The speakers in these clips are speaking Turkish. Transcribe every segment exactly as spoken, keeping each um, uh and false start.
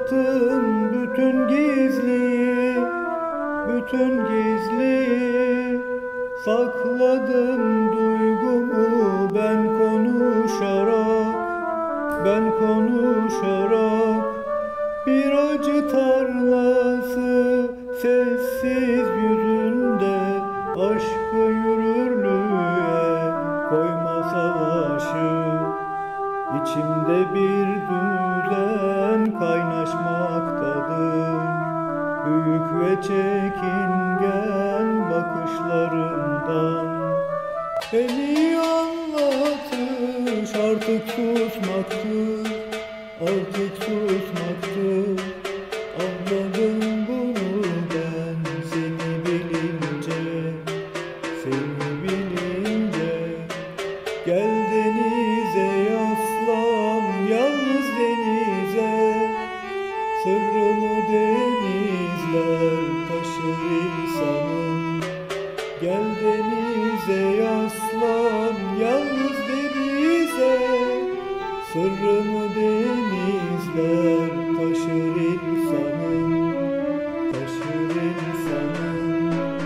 anlattın bütün gizliyi, bütün gizliyi. Sakladım duygumu ben konuşarak, ben konuşarak. Bir acı tarlası sessiz yüzünde, aşkı yürürlüğe koyma savaşı. İçimde bir düzen kaynaşmaktadır, büyük ve çekingen bakışlarından. Beni anlatış artık susmaktır, artık susmaktır. Anladım bunu ben seni bilince, seni bilince. Gel denize yaslan, yalnız denize. Sırrını denizler taşır insanın. Gel denize yaslan, yalnız denize. Sırrını denizler taşır insanın, taşır insanın.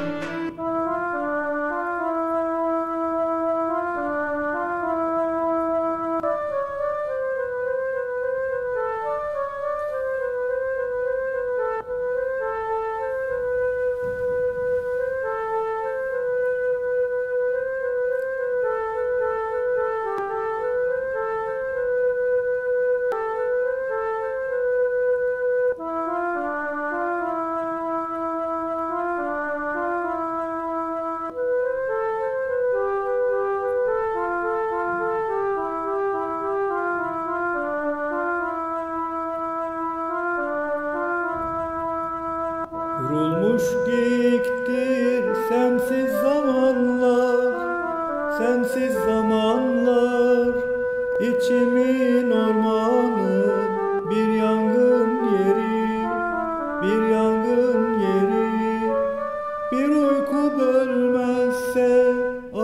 Kurulmuş geyiktir sensiz zamanlar, sensiz zamanlar. İçimin ormanı bir yangın yeri, bir yangın yeri. Bir uyku bölmezse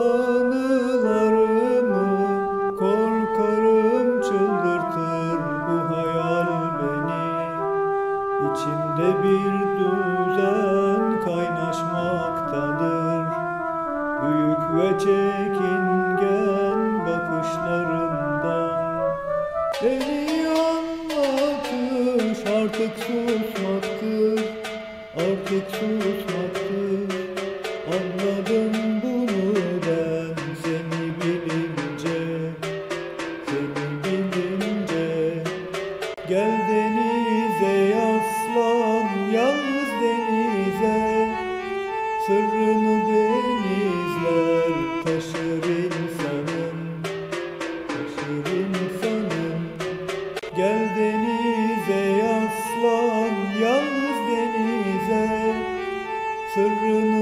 anılarımı, korkarım çıldırtır bu hayal beni. İçimde bir düzen kaynaşmaktadır, büyük ve çekingen bakışlarından. Beni anlatış artık susmaktır, artık susmaktır. Anladım bunu ben seni bilince, seni bilince. Gel denize yaslan, yalnız denize. Sırrını denizler taşır insanın, taşır insanın. Gel denize yaslan, yalnız denize. Sırrını